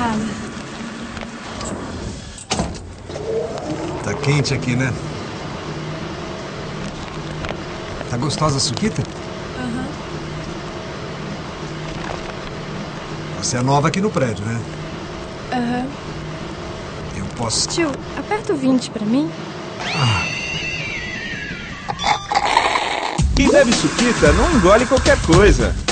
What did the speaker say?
Obrigada. Tá quente aqui, né? Tá gostosa a suquita? Aham. Você é nova aqui no prédio, né? Aham. Eu posso... Tio, aperta o 20 pra mim. Quem bebe suquita não engole qualquer coisa.